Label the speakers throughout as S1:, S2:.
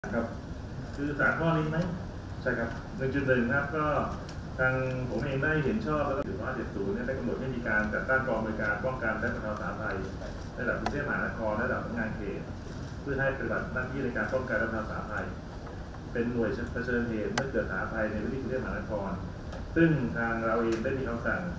S1: ครับคือ3 ข้อนี้ไหมใช่ครับ 1.1 ครับก็ทางผมเองได้เห็นชอบแล้วก็2570เนี่ยได้กำหนดให้มีการจัดตั้งกองบริการป้องกันและบรรเทาสาธารณภัยระดับกรุงเทพมหานครระดับสำนักงานเขตเพื่อให้ปฏิบัติหน้าที่ในการป้องกันและบรรเทาสาธารณภัยเป็นหน่วยเผชิญเหตุเมื่อเกิดสาธารณภัยในพื้นที่กรุงเทพมหานครซึ่งทางเราเองได้มีคำสั่ง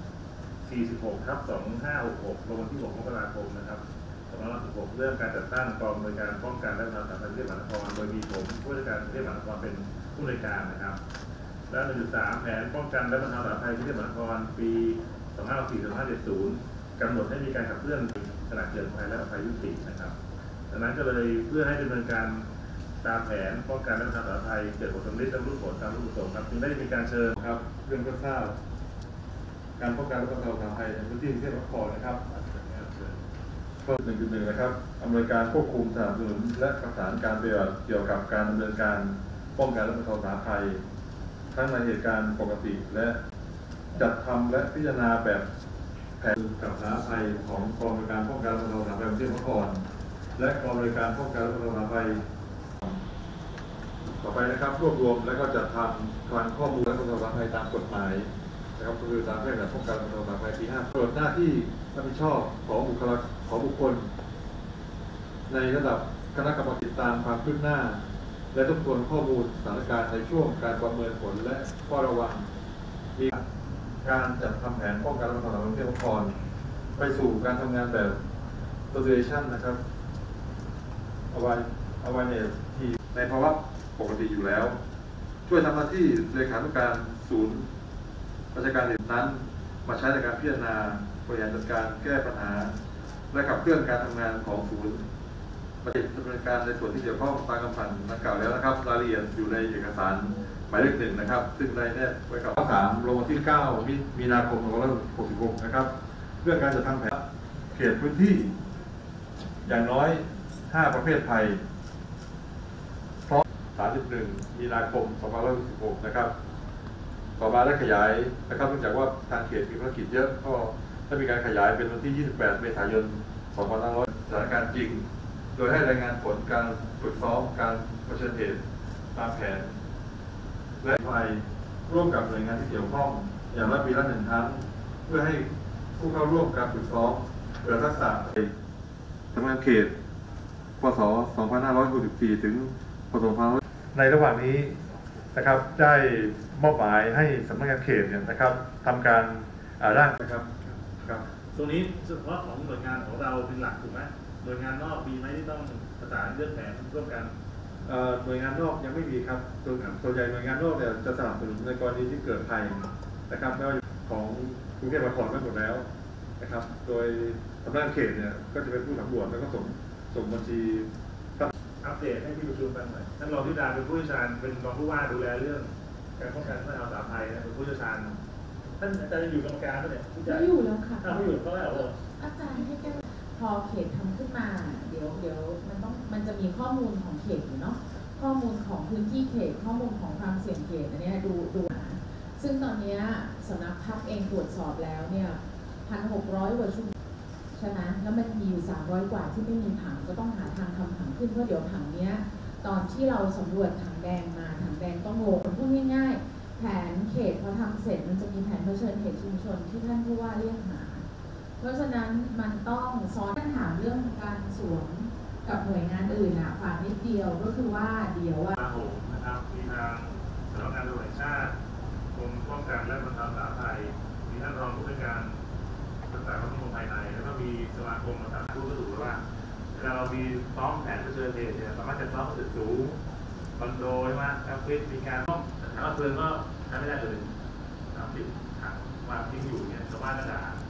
S1: 46/2566 ลงวันที่ 6 มกราคมนะครับ2566 เรื่องการจัดตั้งกองบริการป้องกันและบรรเทาสาธารณภัยกรุงเทพมหานครโดยมีผมผู้ว่าราชการกรุงเทพมหานครเป็นผู้อำนวยการนะครับและ 1.3 แผนป้องกันและบรรเทาสาธารณภัยกรุงเทพมหานครปี2564-2570 กำหนดให้มีการขับเคลื่อนขณะเกิดภัยและภัยยุตินะครับดังนั้นก็เลยเพื่อให้ดำเนินการตามแผนป้องกันและบรรเทาสาธารณภัยเกิดผลสำเร็จและรู้ผลตามรูปประสงค์ครับจึงได้มีการเชิญครับเรื่องก็ทราบการป้องกันและบรรเทาสาธารณภัยในพื้นที่กรุงเทพมหานครนะครับข้อ 1.1 นะครับอำนวยการควบคุมสนับสนุนและประสานการปฏิบัติเกี่ยวกับการดำเนินการป้องกันและบรรเทาสาธารณภัยทั้งในเหตุการณ์ปกติและจัดทำและพิจารณาแบบแผนกับสาธารณภัยของกองบริการป้องกันและบรรเทาสาธารณภัยกรุงเทพมหานครและกองบริการป้องกันและบรรเทาสาธารณภัยต่อไปนะครับรวบรวมและก็จัดทำการข้อมูลและบรรเทาสาธารณภัยตามกฎหมายนะครับคือตามแผนป้องกันและบรรเทาสาธารณภัยปี5ตรวจหน้าที่รับผิดชอบของบุคคลในระดับคณะกรรมการติดตามความคืบหน้าและทบทวนข้อมูลสถานการณ์ในช่วงการประเมินผลและเฝ้าระวังมีการจัดทำแผนป้องกันและบรรเทาสาธารณภัยกรุงเทพมหานครไปสู่การทำงานแบบ situation นะครับawareness ที่ในภาวะปกติอยู่แล้วช่วยทำหน้าที่เลขานุการศูนย์ราชการนั้นมาใช้ในการพิจารณาบริหารจัดการแก้ปัญหาและขับเคลื่อนการทำงานของศูนย์ปฏิบัติดำเนินการในส่วนที่เกี่ยวข้องตามคำสั่งดังกล่าวแล้วนะครับรายละเอียดอยู่ในเอกสารหมายเลข 1นะครับซึ่งได้แนบไว้กับข้อ 3 ลงวันที่ 9 มีนาคม 2566 นะครับเรื่องการจัดทำแผนเขตพื้นที่อย่างน้อย 5 ประเภทภัยพร้อม 31 มีนาคม 2566 นะครับต่อมาได้ขยายนะครับเนื่องจากว่าทางเขตมีภารกิจเยอะก็ได้มีการขยายเป็นวันที่ 28 เมษายน 2500 สถานการณ์จริงโดยให้รายงานผลการฝึกซ้อมการเผชิญเหตุตามแผนและภัยร่วมกับหน่วยงานที่เกี่ยวข้องอย่างน้อยปีละ 1 ครั้งเพื่อให้ผู้เข้าร่วมการฝึกซ้อมเกิดทักษะสำนักงานเขตพ.ศ. 2564 ถึงพ.ศ. ในระหว่างนี้นะครับได้มอบหมายให้สำนักงานเขตเนี่ยนะครับทำการร่างนะครับ
S2: ตรงนี้เฉพาะของหน่วยงานของเราเป็นหลักถูกไหมหน่วยงานนอกมีไหมที่ต้องประสานเรื่องแผนร่วมกัน
S1: หน่วยงานนอกยังไม่มีครับส่วนใหญ่หน่วยงานนอกเนี่ยจะสนับสนุนในกรณีที่เกิดภัยนะครับไม่ว่าของกรุงเทพมหานครไม่หมดแล้วนะครับโดยสำนักงานเขตเนี่ยก็จะเป็นผู้สำรวจแล้วก็ส่งบัญชี
S2: อัปเดตให้ที่ประชุมกันหน่อยท่านรองธิดาเป็นผู้เชี่ยวชาญเป็นรองผู้ว่าดูแลเรื่องการป้องกันและบรรเทาสาธารณภัยนะเป็นผู้เชี่ยวชาญท่านอาจารย์อยู่กรรมการด้วยเนี่ย
S3: ไม่อยู่แล้วค่ะ
S2: ไม่อยู่ก็แล้ว
S3: อาจารย์ให้แก้พอเขตทำขึ้นมาเดี๋ยวมันจะมีข้อมูลของเขตอยู่เนาะข้อมูลของพื้นที่เขตข้อมูลของความเสี่ยงเขตอันนี้ดูซึ่งตอนนี้สำนักพักเองตรวจสอบแล้วเนี่ย 1,600 กว่าชุมใช่ไหมแล้วมันมีอยู่300 กว่าที่ไม่มีถังก็ต้องหาทางทำถังขึ้นเพราะเดี๋ยวถังเนี้ยตอนที่เราสำรวจถังแดงมาถังแดงต้องโหลดพูดง่ายๆแผนเขตพอทำเสร็จมันจะมีแผนเผชิญเหตุชุมชนที่ท่านผู้ว่าเรียกหาเพราะฉะนั้นมันต้องซ้อนถามเรื่องการสวมกับหน่วยงานอื่นฝากนิดเดียวก็คือว่าเดี๋ยว
S2: นะครับมีทางสำนักงานตำรวจแห่งชาติกรมป้องกันและบรรเทาสาธารณภัยมีท่านรองผู้ว่าการรักษาความมั่นคงภายในแล้วก็มีสมาคมประสานผู้ก็ถือว่าเวลาเรามีซ้อมแผนเผชิญเหตุเนี่ยสามารถจะซ้อมตึกสูงคอนโดใช่ไหมแอฟริกมีการต้องถามว่าเพลิงก็ใช้ไม่ได้เลยติดถังวางทิ้งอยู่เนี่ยชาวบ้านก็ด่า